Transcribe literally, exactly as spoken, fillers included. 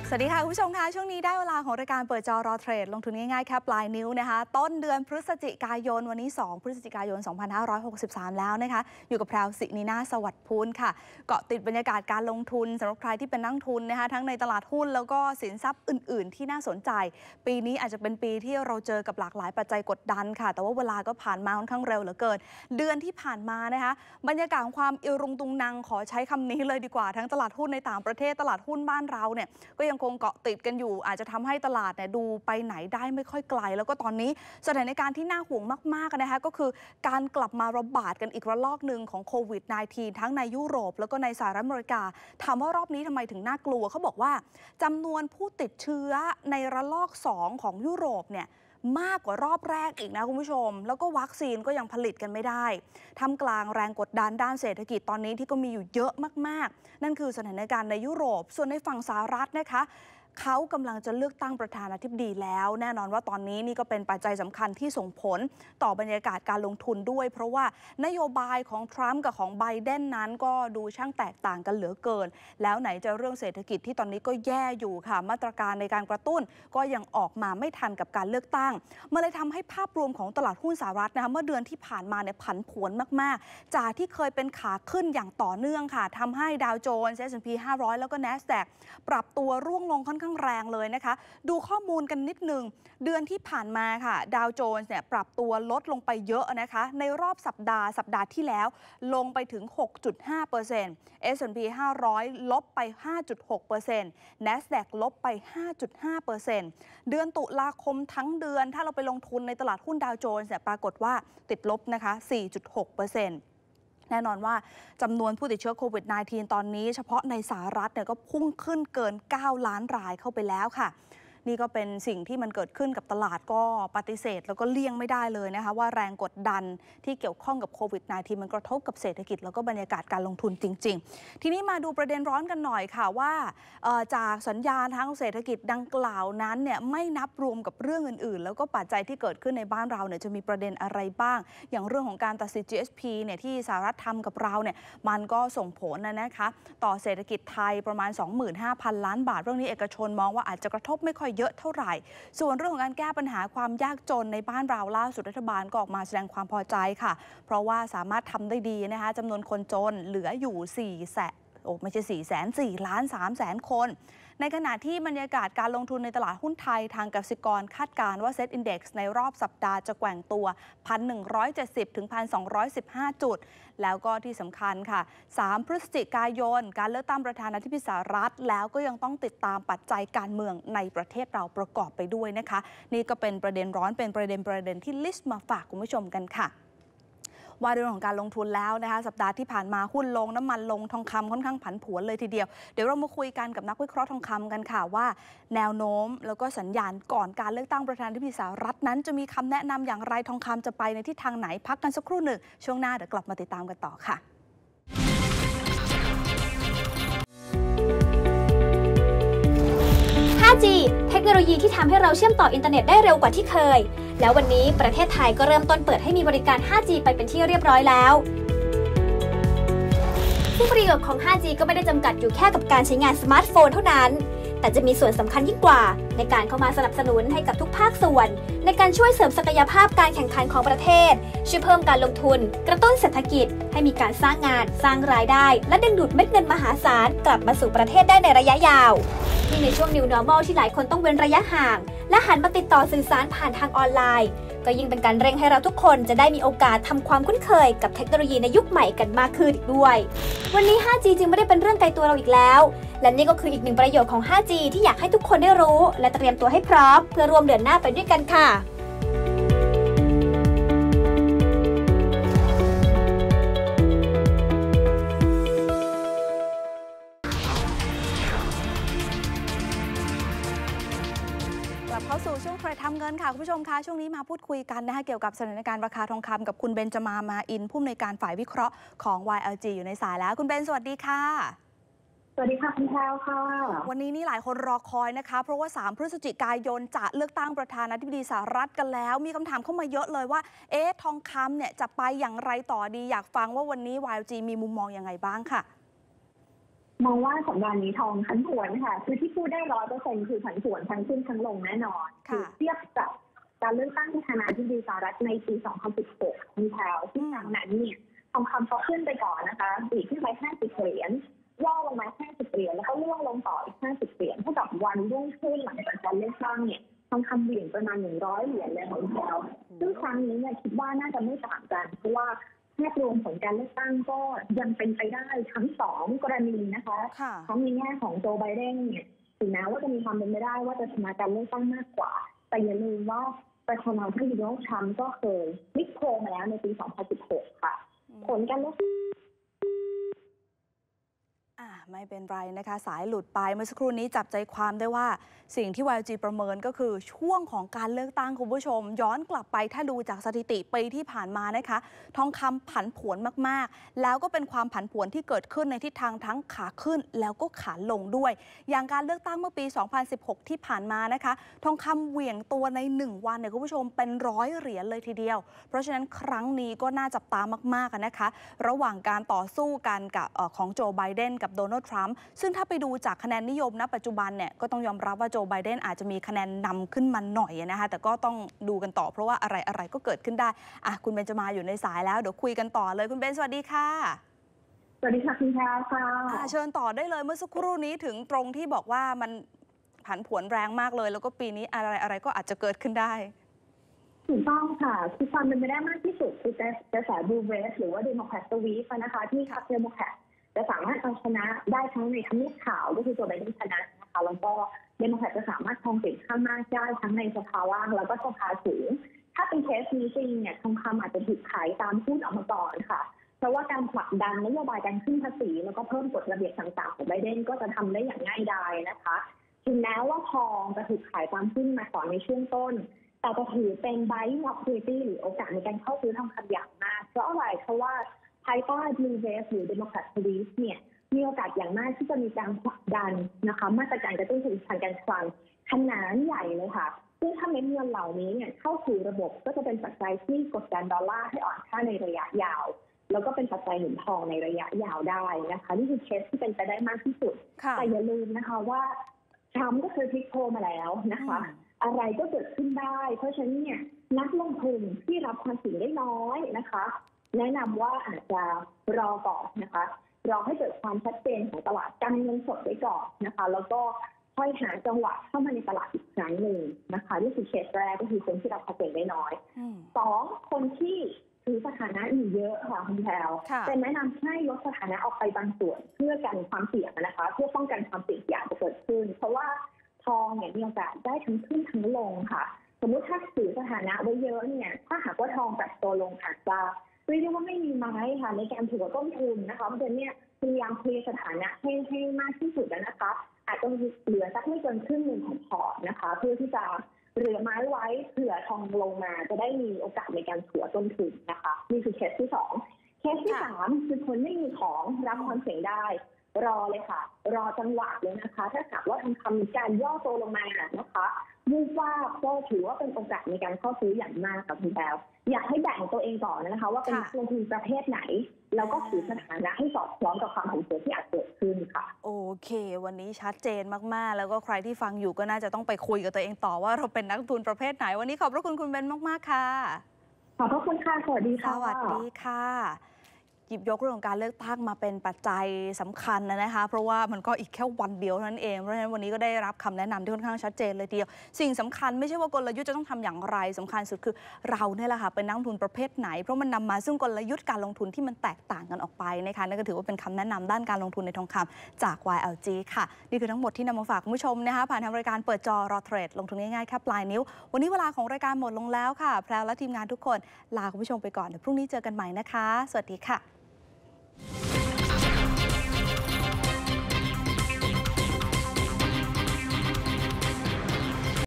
สวัสดีค่ะคุณผู้ชมคะช่วงนี้ได้เวลาของรายการเปิดจอรอเทรดลงทุนง่ายๆแค่ปลายนิ้วนะคะต้นเดือนพฤศจิกายนวันนี้สองพฤศจิกายนสองพันห้าร้อยหกสิบสามแล้วนะคะอยู่กับแพรวศินีนาสวัสดิ์พูนค่ะเกาะติดบรรยากาศการลงทุนสำหรับใครที่เป็นนักทุนนะคะทั้งในตลาดหุ้นแล้วก็สินทรัพย์อื่นๆที่น่าสนใจปีนี้อาจจะเป็นปีที่เราเจอกับหลากหลายปัจจัยกดดันค่ะแต่ว่าเวลาก็ผ่านมาค่อนข้างเร็วเหลือเกินเดือนที่ผ่านมานะคะบรรยากาศของความอิรุงตุงนังขอใช้คำนี้เลยดีกว่าทั้งตลาดหุ้นในต่างประเทศตลาดหุ้นบ้านเราเนี่ยก็ยังคงเกาะติดกันอยู่อาจจะทำให้ตลาดเนี่ยดูไปไหนได้ไม่ค่อยไกลแล้วก็ตอนนี้สถานการณ์ที่น่าห่วงมากๆนะคะก็คือการกลับมาระบาดกันอีกระลอกหนึ่งของโควิด สิบเก้า ทั้งในยุโรปแล้วก็ในสหรัฐอเมริกาถามว่ารอบนี้ทำไมถึงน่ากลัวเขาบอกว่าจำนวนผู้ติดเชื้อในระลอกสองของยุโรปเนี่ยมากกว่ารอบแรกอีกนะคุณผู้ชมแล้วก็วัคซีนก็ยังผลิตกันไม่ได้ทำกลางแรงกดดันด้านเศรษฐกิจตอนนี้ที่ก็มีอยู่เยอะมากๆนั่นคือสถานการณ์ในยุโรปส่วนในฝั่งสหรัฐนะคะเขากำลังจะเลือกตั้งประธานาธิบดีแล้วแน่นอนว่าตอนนี้นี่ก็เป็นปัจจัยสำคัญที่ส่งผลต่อบรรยากาศการลงทุนด้วยเพราะว่านโยบายของทรัมป์กับของไบเดนนั้นก็ดูช่างแตกต่างกันเหลือเกินแล้วไหนจะเรื่องเศรษฐกิจที่ตอนนี้ก็แย่อยู่ค่ะมาตรการในการกระตุ้นก็ยังออกมาไม่ทันกับการเลือกตั้งมันเลยทำให้ภาพรวมของตลาดหุ้นสหรัฐนะคะเมื่อเดือนที่ผ่านมาเนี่ยผันผวนมากๆจากที่เคยเป็นขาขึ้นอย่างต่อเนื่องค่ะทำให้ดาวโจนส์ เอส แอนด์ พี ห้าร้อยแล้วก็ NASDAQ ปรับตัวร่วงลงค่อนข้างแรงเลยนะคะดูข้อมูลกันนิดนึงเดือนที่ผ่านมาค่ะดาวโจนส์เนี่ยปรับตัวลดลงไปเยอะนะคะในรอบสัปดาห์สัปดาห์ที่แล้วลงไปถึง หกจุดห้าเปอร์เซ็นต์ เอส แอนด์ พี ห้าร้อยลบไป ห้าจุดหกเปอร์เซ็นต์ NASDAQ ลบไป ห้าจุดห้าเปอร์เซ็นต์ เดือนตุลาคมทั้งเดือนถ้าเราไปลงทุนในตลาดหุ้นดาวโจนส์เนี่ยปรากฏว่าติดลบนะคะ สี่จุดหกเปอร์เซ็นต์แน่นอนว่าจำนวนผู้ติดเชื้อโควิด สิบเก้า ตอนนี้เฉพาะในสหรัฐเนี่ยก็พุ่งขึ้นเกินเก้าล้านรายเข้าไปแล้วค่ะนี่ก็เป็นสิ่งที่มันเกิดขึ้นกับตลาดก็ปฏิเสธแล้วก็เลี่ยงไม่ได้เลยนะคะว่าแรงกดดันที่เกี่ยวข้องกับโควิด สิบเก้า มันกระทบกับเศรษฐกิจแล้วก็บรรยากาศการลงทุนจริงๆทีนี้มาดูประเด็นร้อนกันหน่อยค่ะว่าจากสัญญาณทางเศรษฐกิจดังกล่าวนั้นเนี่ยไม่นับรวมกับเรื่องอื่นๆแล้วก็ปัจจัยที่เกิดขึ้นในบ้านเราเนี่ยจะมีประเด็นอะไรบ้างอย่างเรื่องของการตัดสิน จี เอส พี เนี่ยที่สหรัฐทำกับเราเนี่ยมันก็ส่งผลนะคะต่อเศรษฐกิจไทยประมาณ สองหมื่นห้าพัน ล้านบาทเรื่องนี้เอกชนมองว่าอาจจะกระทบไม่ค่อยเยอะเท่าไหร่ส่วนเรื่องของการแก้ปัญหาความยากจนในบ้านเราล่าสุดรัฐบาลก็ออกมาแสดงความพอใจค่ะเพราะว่าสามารถทำได้ดีนะคะจำนวนคนจนเหลืออยู่สี่แสนโอ้ไม่ใช่สี่แสนสี่ล้านสามแสนคนในขณะที่บรรยากาศการลงทุนในตลาดหุ้นไทยทางกสิกรคาดการณ์ว่า Set Index ในรอบสัปดาห์จะแกว่งตัว หนึ่งพันหนึ่งร้อยเจ็ดสิบ ถึง หนึ่งพันสองร้อยสิบห้า จุดแล้วก็ที่สำคัญค่ะสามพฤศจิกายนการเลือกตั้งประธานาธิบดีสหรัฐแล้วก็ยังต้องติดตามปัจจัยการเมืองในประเทศเราประกอบไปด้วยนะคะนี่ก็เป็นประเด็นร้อนเป็นประเด็นประเด็นที่ลิสต์มาฝากคุณผู้ชมกันค่ะว่าเรื่องของการลงทุนแล้วนะคะสัปดาห์ที่ผ่านมาหุ้นลงน้ำมันลงทองคำค่อนข้างผันผวนเลยทีเดียวเดี๋ยวเรามาคุยกันกับนักวิเคราะห์ทองคำกันค่ะว่าแนวโน้มแล้วก็สัญญาณก่อนการเลือกตั้งประธานาธิบดีสหรัฐนั้นจะมีคำแนะนำอย่างไรทองคำจะไปในทิศทางไหนพักกันสักครู่หนึ่งช่วงหน้าเดี๋ยวกลับมาติดตามกันต่อค่ะห้าจี เทคโนโลยีที่ทำให้เราเชื่อมต่ออินเทอร์เน็ตได้เร็วกว่าที่เคยแล้ววันนี้ประเทศไทยก็เริ่มต้นเปิดให้มีบริการ ห้าจี ไปเป็นที่เรียบร้อยแล้วซึ่งประโยชน์ของ ห้าจี ก็ไม่ได้จำกัดอยู่แค่กับการใช้งานสมาร์ทโฟนเท่านั้นแต่จะมีส่วนสำคัญยิ่งกว่าในการเข้ามาสนับสนุนให้กับทุกภาคส่วนในการช่วยเสริมศักยภาพการแข่งขันของประเทศช่วยเพิ่มการลงทุนกระตุ้นเศรษฐกิจให้มีการสร้างงานสร้างรายได้และดึงดูดเม็ดเงินมหาศาลกลับมาสู่ประเทศได้ในระยะยาวยิ่งในช่วง New Normal ที่หลายคนต้องเว้นระยะห่างและหันมาติดต่อสื่อสารผ่านทางออนไลน์ก็ยิ่งเป็นการเร่งให้เราทุกคนจะได้มีโอกาสทำความคุ้นเคยกับเทคโนโลยีในยุคใหม่กันมากขึ้นอีกด้วยวันนี้ ห้าจี จึงไม่ได้เป็นเรื่องไกลตัวเราอีกแล้วและนี่ก็คืออีกหนึ่งประโยชน์ของ ห้าจี ที่อยากให้ทุกคนได้รู้และเตรียมตัวให้พร้อมเพื่อร่วมเดินหน้าไปด้วยกันค่ะเข้าสู่ช่วงเทรดทำเงินค่ะคุณผู้ชมคะช่วงนี้มาพูดคุยกันนะคะเกี่ยวกับสถานการณ์ราคาทองคำกับคุณเบนจมามาอินผู้อำนวยการฝ่ายวิเคราะห์ของ วาย แอล จี อยู่ในสายแล้วคุณเบนสวัสดีค่ะสวัสดีค่ะคุณแพรวค่ะวันนี้นี่หลายคนรอคอยนะคะเพราะว่าสามพฤศจิกายนจะเลือกตั้งประธานาธิบดีสหรัฐกันแล้วมีคำถามเข้ามาเยอะเลยว่าเอ๊ะทองคำเนี่ยจะไปอย่างไรต่อดีอยากฟังว่าวันนี้ วาย แอล จี มีมุมมองยังไงบ้างค่ะมองว่าสัปดาห์นี้ทองผันผวนค่ะคือที่พูดได้ร้อยเปอร์เซ็นต์คือผันผวนทั้งขึ้นทั้งลงแน่นอนคือเทียบกับการเลือกตั้งประธานาธิบดีสหรัฐในปี สองพันสิบหก มีแถวที่ครั้งนั้นเนี่ยทองคำพอขึ้นไปก่อนนะคะดีขึ้นไปห้าสิบเหรียญย่อลงมาห้าสิบเหรียญแล้วก็ล่วงลงต่ออีกห้าสิบเหรียญเท่ากับวันรุ่งขึ้นหลังจากการเลือกตั้งเนี่ยทองคำเหวี่ยงประมาณหนึ่งร้อยเหรียญเลยของแถวซึ่งครั้งนี้เนี่ยคิดว่าน่าจะไม่ต่างกันเพราะว่าภาพรวมของการเลือกตั้งก็ยังเป็นไปได้ทั้งสองกรณีนะคะทั้งในแง่ของโจไบเดนเนี่ยถึงแม้ว่าจะมีความเป็นไปได้ว่าจะชนะการเลือกตั้งมากกว่าแต่อย่าลืมว่าประธานาธิบดีโดนัลด์ทรัมป์ก็เคยพลิกโผมาแล้วในปี สองพันสิบหก ค่ะผลการเลือกไม่เป็นไรนะคะสายหลุดไปเมื่อสักครู่นี้จับใจความได้ว่าสิ่งที่ วาย จี ประเมินก็คือช่วงของการเลือกตั้งคุณผู้ชมย้อนกลับไปถ้าดูจากสถิติปีที่ผ่านมานะคะทองคำผันผวนมากๆแล้วก็เป็นความผันผวนที่เกิดขึ้นในทิศทางทั้งขาขึ้นแล้วก็ขาลงด้วยอย่างการเลือกตั้งเมื่อปี สองพันสิบหก ที่ผ่านมานะคะทองคำเหวี่ยงตัวในหนึ่งวันเนี่ยคุณผู้ชมเป็นร้อยเหรียญเลยทีเดียวเพราะฉะนั้นครั้งนี้ก็น่าจับตามากๆนะคะระหว่างการต่อสู้กันกับของโจไบเดนกับโดนัลด์ทรัมป์ซึ่งถ้าไปดูจากคะแนนนิยมณปัจจุบันเนี่ยก็ต้องยอมรับว่าโจไบเดนอาจจะมีคะแนนนำขึ้นมาหน่อยนะคะแต่ก็ต้องดูกันต่อเพราะว่าอะไรอะไรก็เกิดขึ้นได้อ่ะคุณเบนจมาอยู่ในสายแล้วเดี๋ยวคุยกันต่อเลยคุณเบนสวัสดีค่ะสวัสดีค่ะคุณแพรค่ะเชิญต่อได้เลยเมื่อสักครู่นี้ถึงตรงที่บอกว่ามันผันผวนแรงมากเลยแล้วก็ปีนี้อะไรอะไรก็อาจจะเกิดขึ้นได้ถูกต้องค่ะคือความเป็นไปได้มากที่สุดคือกระแสบลูเวสหรือว่าเดโมแครตสวีฟนะคะที่พรรคเดโมแครตจะสามารถเอาชนะได้ทั้งในทำเนียบขาวก็คือโจไบเดนชนะนะคะแล้วก็เดโมแครตจะสามารถครองเสียงข้างมากได้ทั้งในสภาล่างแล้วก็สภาสูงถ้าเป็นเคสนี้จริงเนี่ยทองคำอาจจะถูกขายตามหุ้นออกมาก่อนค่ะเพราะว่าการผลักดันนโยบายการขึ้นภาษีแล้วก็เพิ่มกฎระเบียบต่างๆของไบเดนก็จะทำได้อย่างง่ายดายนะคะถึงแม้ว่าทองจะถูกขายตามหุ้นมาก่อนในช่วงต้นแต่จะถือเป็น buying opportunity หรือโอกาสในการเข้าซื้อทองคำอย่างมากเพราะอะไรเพราะว่าภายใต้ Blue Wave หรือ Democrat Police เนี่ยมีโอกาสอย่างมากที่จะมีการผลักดันนะคะมาตรการกระตุ้นเศรษฐกิจทางการคลังขนาดใหญ่เลยค่ะซึ่งถ้าเม็ดเงินเหล่านี้เนี่ยเข้าสู่ระบบก็จะเป็นปัจจัยที่กดดันดอลลาร์ให้อ่อนค่าในระยะยาวแล้วก็เป็นปัจจัยหนุนทองในระยะยาวได้นะคะนี่คือเคสที่เป็นไปได้มากที่สุดแต่อย่าลืมนะคะว่าทรัมป์ก็เคยพลิกโผมาแล้วนะคะอะไรก็เกิดขึ้นได้เพราะฉะนั้นเนี่ยนักลงทุนที่รับความเสี่ยงได้น้อยนะคะแนะนำว่าอาจจะรอก่อนนะคะรอให้เกิดความชัดเจนของตลาดการเงินสดไว้ก่อนนะคะแล้วก็ค่อยหาจังหวะเข้ามาในตลาดอีกครั้งหนึ่งนะคะนี่คือเคสแรกก็คือคนที่รับความเสี่ยงได้น้อยสองคนที่ถือสถานะอยู่เยอะค่ะคุณแพรวเป็นแนะนำให้ลดสถานะออกไปบางส่วนเพื่อกันความเสี่ยงนะคะเพื่อป้องกันความเสี่ยงที่อาจจะเกิดขึ้นเพราะว่าทองเนี่ยมีโอกาสได้ทั้งขึ้นทั้งลงค่ะสมมติถ้าถือสถานะไว้เยอะเนี่ยถ้าหากว่าทองปรับตัวลงอาจจะเรียกว่าไม่มีไม้ค่ะในการถือต้นทุนนะคะเพราะฉะนั้นเนี่ยพยายามเคลียร์สถานะให้ให้มากที่สุดนะคะอาจจะเหลือสักไม่เกินครึ่งหนึ่งของพอร์ตนะคะเพื่อที่จะเหลือไม้ไว้เผื่อทองลงมาจะได้มีโอกาสในการถัวต้นทุนนะคะนี่คือเคสที่สองเคสที่สามคือคนไม่มีของรับความเสี่ยงได้รอเลยค่ะรอจังหวะเลยนะคะถ้าหากว่าทำคำการย่อตัวลงมานะคะมุ่งว่าก็ถือว่าเป็นโอกาสในการเข้าซื้ออย่างมากกับคุณแพรวอยากให้แบ่งตัวเองก่อนนะคะว่าเป็นนักลงทุนประเภทไหนแล้วก็ถือสถานะให้สอดคล้องกับความผันผวนที่อาจเกิดขึ้นค่ะโอเควันนี้ชัดเจนมากๆแล้วก็ใครที่ฟังอยู่ก็น่าจะต้องไปคุยกับตัวเองต่อว่าเราเป็นนักลงทุนประเภทไหนวันนี้ขอบพระคุณคุณเบนมากๆค่ะขอบพระคุณค่ะสวัสดีค่ะสวัสดีค่ะหยิบยกเรื่องของการเลือกตั้งมาเป็นปัจจัยสำคัญนะคะเพราะว่ามันก็อีกแค่วันเดียวเท่านั้นเองเพราะฉะนั้นวันนี้ก็ได้รับคำแนะนำที่ค่อนข้างชัดเจนเลยทีเดียวสิ่งสำคัญไม่ใช่ว่ากลยุทธ์จะต้องทำอย่างไรสำคัญสุดคือเราเนี่ยแหละค่ะเป็นนักลงทุนประเภทไหนเพราะมันนำมาซึ่งกลยุทธ์การลงทุนที่มันแตกต่างกันออกไปนะคะนั่นก็ถือว่าเป็นคำแนะนำด้านการลงทุนในทองคำจาก วาย แอล จี ค่ะนี่คือทั้งหมดที่นำมาฝากคุณผู้ชมนะคะผ่านทางรายการเปิดจอรอเทรดลงทุนง่ายๆแค่ปลายนิ้ววันนี้เวลาของรายการหมดลงแล้วค่ะแพรวและทีมงานทุกคนลาคุณผู้ชมไปก่อนเดี๋ยวพรุ่งนี้เจอกันใหม่นะคะสวัสดีค่ะ